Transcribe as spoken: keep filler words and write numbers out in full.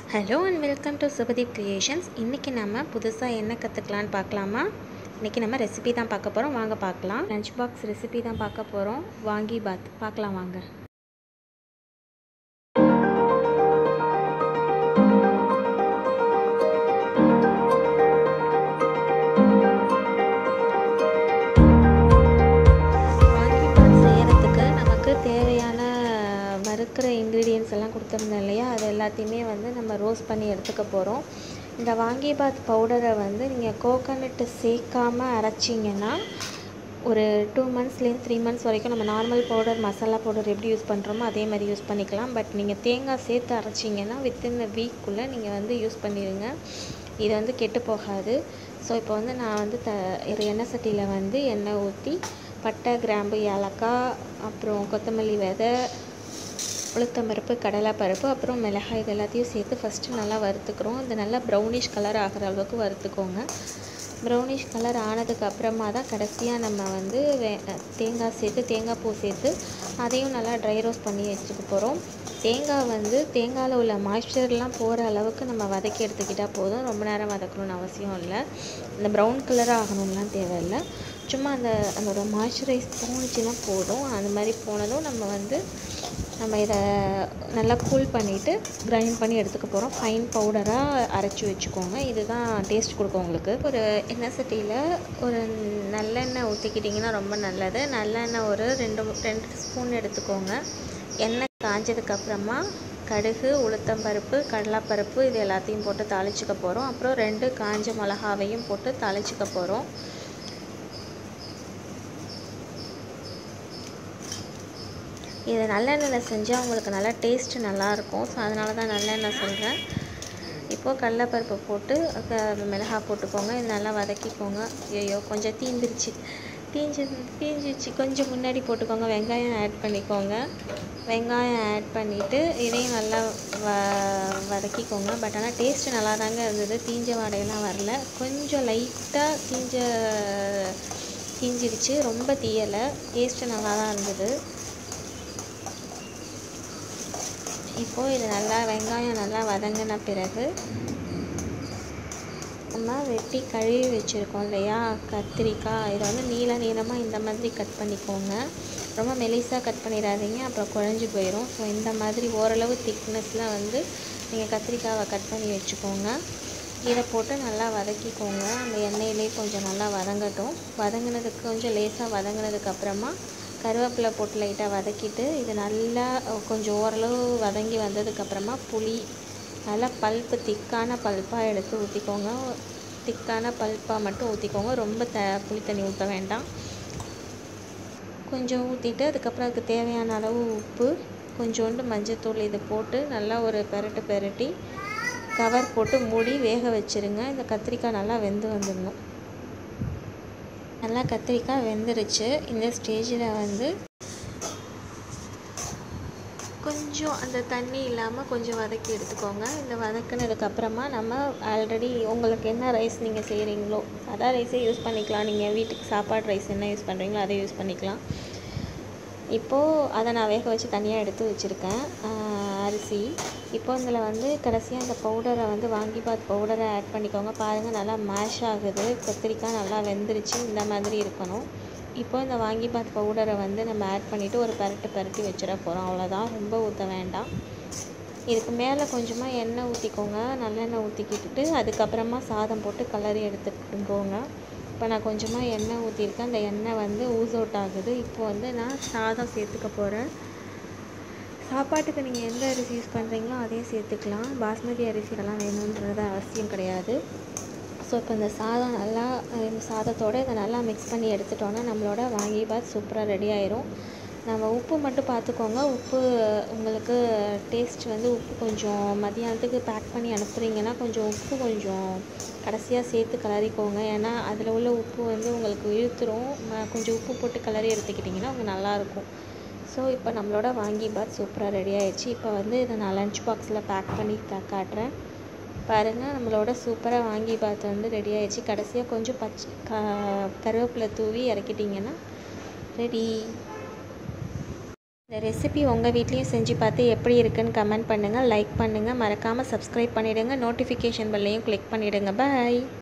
Hello and welcome to Subhadeep creations. இன்றைக்கி நம்ம புதுசாக என்ன கற்றுக்கலான்னு பார்க்கலாமா? இன்றைக்கி நம்ம ரெசிபி தான் பார்க்க போகிறோம், வாங்க பார்க்கலாம். லஞ்ச் பாக்ஸ் ரெசிபி தான் பார்க்க போகிறோம். வாங்கி பாத் பார்க்கலாம் வாங்க. வாங்கி பாத் செய்கிறதுக்கு நமக்கு தேவையான வறுக்கிற இன்க்ரீடியன்ட்ஸ் எல்லாம் கொடுத்துருந்தோம் இல்லையா, அது எல்லாத்தையுமே வந்து நம்ம ரோஸ்ட் பண்ணி எடுத்துக்க போகிறோம். இந்த வாங்கிபாத் பவுடரை வந்து நீங்கள் கோகோனட்டு சேர்க்காமல் அரைச்சிங்கன்னா ஒரு டூ மந்த்ஸ்லேருந்து த்ரீ மந்த்ஸ் வரைக்கும் நம்ம நார்மல் பவுடர், மசாலா பவுடர் எப்படி யூஸ் பண்ணுறோமோ அதே மாதிரி யூஸ் பண்ணிக்கலாம். பட் நீங்கள் தேங்காய் சேர்த்து அரைச்சிங்கன்னா வித்தின் அ வீக்குள்ளே நீங்கள் வந்து யூஸ் பண்ணிடுங்க, இது வந்து கெட்டு போகாது. ஸோ இப்போ வந்து நான் வந்து த எண்ணெய் சட்டியில் வந்து எண்ணெய் ஊற்றி பட்டை, கிராம்பு, ஏலக்காய், அப்புறம் கொத்தமல்லி விதை, உளுத்தம்பருப்பு, கடலைப்பருப்பு, அப்புறம் மிளகாய் இது எல்லாத்தையும் சேர்த்து ஃபஸ்ட்டு நல்லா வறுத்துக்கிறோம். இது நல்லா ப்ரௌனிஷ் கலர் ஆகிற அளவுக்கு வறுத்துக்கோங்க. ப்ரௌனிஷ் கலர் ஆனதுக்கு அப்புறமா தான் கடைசியாக நம்ம வந்து வே தேங்காய் சேர்த்து தேங்காய் பூ சேர்த்து அதையும் நல்லா ட்ரை ரோஸ்ட் பண்ணி வச்சுக்க போகிறோம். தேங்காய் வந்து தேங்காயில் உள்ள மாய்ஸ்சர்லாம் போகிற அளவுக்கு நம்ம வதக்கி எடுத்துக்கிட்டால் போதும், ரொம்ப நேரம் வதக்கணும்னு அவசியம் இல்லை. இந்த ப்ரௌன் கலராக ஆகணும்லாம் தேவையில்லை, சும்மா அந்த அதோட மாய்ஸ்சரைஸ் போணுச்சுன்னா போதும். அந்த மாதிரி போனதும் நம்ம வந்து நம்ம இதை நல்லா கூல் பண்ணிவிட்டு கிரைண்ட் பண்ணி எடுத்துக்க போகிறோம். ஃபைன் பவுடராக அரைச்சி வச்சுக்கோங்க, இதுதான் டேஸ்ட் கொடுக்கும் உங்களுக்கு. ஒரு எண்ணெய் சட்டியில் ஒரு நல்லெண்ணெய் ஊற்றிக்கிட்டிங்கன்னா ரொம்ப நல்லது. நல்லெண்ணெய் ஒரு ரெண்டு ரெண்டு ஸ்பூன் எடுத்துக்கோங்க. எண்ணெய் காஞ்சதுக்கப்புறமா கடுகு, உளுத்தம்பருப்பு, கடலைப்பருப்பு இது எல்லாத்தையும் போட்டு தாளிச்சிக்க போகிறோம். அப்புறம் ரெண்டு காஞ்ச மிளகாவையும் போட்டு தாளிச்சிக்க போகிறோம். இது நல்லெண்ணெயில் செஞ்சால் உங்களுக்கு நல்லா டேஸ்ட்டு நல்லாயிருக்கும். ஸோ அதனால தான் நல்லெண்ணெய் சொல்கிறேன். இப்போது கடலைப்பருப்பு போட்டு மிளகாய் போட்டுக்கோங்க, இது நல்லா வதக்கிக்கோங்க. ஐயோ கொஞ்சம் தீந்துருச்சு, தீஞ்சு தீஞ்சிச்சு கொஞ்சம் முன்னாடி போட்டுக்கோங்க. வெங்காயம் ஆட் பண்ணிக்கோங்க. வெங்காயம் ஆட் பண்ணிவிட்டு இதையும் நல்லா வ வதக்கிக்கோங்க. பட் ஆனால் டேஸ்ட்டு நல்லா தாங்க இருந்தது, தீஞ்ச வாடையெல்லாம் வரல. கொஞ்சம் லைட்டாக தீஞ்ச தீஞ்சிடுச்சு, ரொம்ப தீயலை, டேஸ்ட்டு நல்லா தான் இருந்தது. இப்போது இது நல்லா வெங்காயம் நல்லா வதங்கின பிறகு நம்ம வெட்டி கழுவி வச்சுருக்கோம் இல்லையா கத்திரிக்காய், இதை வந்து நீள நீளமாக இந்த மாதிரி கட் பண்ணிக்கோங்க. ரொம்ப மெலிசாக கட் பண்ணிடாதீங்க, அப்புறம் குழஞ்சி போயிடும். ஸோ இந்த மாதிரி ஓரளவு திக்னஸில் வந்து நீங்கள் கத்திரிக்காவை கட் பண்ணி வச்சுக்கோங்க. இதை போட்டு நல்லா வதக்கிக்கோங்க. அந்த எண்ணெயிலே கொஞ்சம் நல்லா வதங்கட்டும். வதங்கினதுக்கு கொஞ்சம் லேசாக வதங்கினதுக்கப்புறமா கருவேப்பிலை போட்டு லைட்டாக வதக்கிட்டு இது நல்லா கொஞ்சம் ஓரளவு வதங்கி வந்ததுக்கப்புறமா புளி நல்லா பல்ப்பு திக்கான பல்ப்பாக எடுத்து ஊற்றிக்கோங்க. திக்கான பல்ப்பாக மட்டும் ஊற்றிக்கோங்க, ரொம்ப த புளி தண்ணி ஊற்ற வேண்டாம். கொஞ்சம் ஊற்றிட்டு அதுக்கப்புறம் அதுக்கு தேவையான அளவு உப்பு, கொஞ்சோண்டு மஞ்சத்தூள் இது போட்டு நல்லா ஒரு பெரட்டு பெரட்டி கவர் போட்டு மூடி வேக வச்சுருங்க. இந்த கத்திரிக்காய் நல்லா வெந்து வந்துடணும். நல்லா கத்திரிக்காய் வெந்துருச்சு. இந்த ஸ்டேஜில் வந்து கொஞ்சம் அந்த தண்ணி இல்லாமல் கொஞ்சம் வதக்கி எடுத்துக்கோங்க. இந்த வதக்கினதுக்கப்புறமா நம்ம ஆல்ரெடி உங்களுக்கு என்ன ரைஸ் நீங்கள் செய்கிறீங்களோ அதான் ரைஸே யூஸ் பண்ணிக்கலாம். நீங்கள் வீட்டுக்கு சாப்பாடு ரைஸ் என்ன யூஸ் பண்ணுறீங்களோ அதை யூஸ் பண்ணிக்கலாம். இப்போது அதை நான் வேக வச்சு தனியாக எடுத்து வச்சுருக்கேன் அரிசி. இப்போ இதில் வந்து கடைசியாக இந்த பவுடரை வந்து வாங்கிபாத் பவுடரை ஆட் பண்ணிக்கோங்க. பாருங்கள் நல்லா மேஷ் ஆகுது, கத்திரிக்காய் நல்லா வெந்துருச்சு, இந்த மாதிரி இருக்கணும். இப்போ இந்த வாங்கிபாத் பவுடரை வந்து நம்ம ஆட் பண்ணிவிட்டு ஒரு பரட்டு பரட்டி வச்சிட போகிறோம், அவ்வளோதான். ரொம்ப ஊற்ற வேண்டாம். இதுக்கு மேலே கொஞ்சமாக எண்ணெய் ஊற்றிக்கோங்க, நல்லெண்ணெய் ஊற்றிக்கிட்டு அதுக்கப்புறமா சாதம் போட்டு கலரி எடுத்துகிட்டு போங்க. இப்போ நான் கொஞ்சமாக எண்ணெய் ஊற்றிருக்கேன், அந்த எண்ணெய் வந்து ஊஸ் அவுட் ஆகுது. இப்போ வந்து நான் சாதம் சேர்த்துக்க போகிறேன். சாப்பாட்டுக்கு நீங்கள் எந்த அரிசி யூஸ் பண்ணுறீங்களோ அதே சேர்த்துக்கலாம், பாஸ்மதி அரிசியெல்லாம் வேணுன்றது அவசியம் கிடையாது. ஸோ இப்போ இந்த சாதம் நல்லா இந்த சாதத்தோடு இதை நல்லா மிக்ஸ் பண்ணி எடுத்துட்டோன்னா நம்மளோட வாங்கிபாத் சூப்பராக ரெடி ஆயிரும். நம்ம உப்பு மட்டும் பார்த்துக்கோங்க. உப்பு உங்களுக்கு டேஸ்ட் வந்து உப்பு கொஞ்சம் மதியானத்துக்கு பேக் பண்ணி அனுப்புகிறீங்கன்னா கொஞ்சம் உப்பு கொஞ்சம் கடைசியாக சேர்த்து கிளறிக்கோங்க. ஏன்னா அதில் உள்ள உப்பு வந்து உங்களுக்கு இழுத்துரும். கொஞ்சம் உப்பு போட்டு கிளறி எடுத்துக்கிட்டிங்கன்னா உங்களுக்கு நல்லாயிருக்கும். ஸோ இப்போ நம்மளோட வாங்கிபாத் சூப்பராக ரெடி ஆகிடுச்சு. இப்போ வந்து இதை நான் லஞ்ச் பாக்ஸில் பேக் பண்ணி காட்டுறேன். பாருங்கள், நம்மளோட சூப்பராக வாங்கிபாத் வந்து ரெடி ஆகிடுச்சு. கடைசியாக கொஞ்சம் பச்சை க கருவேப்பிலை தூவி இறக்கிட்டிங்கன்னா ரெடி. இந்த ரெசிபி உங்கள் வீட்லேயும் செஞ்சு பார்த்து எப்படி இருக்குன்னு கமெண்ட் பண்ணுங்கள், லைக் பண்ணுங்கள், மறக்காமல் சப்ஸ்கிரைப் பண்ணிவிடுங்க, நோட்டிஃபிகேஷன் பெல்லையும் கிளிக் பண்ணிவிடுங்க. பாய்.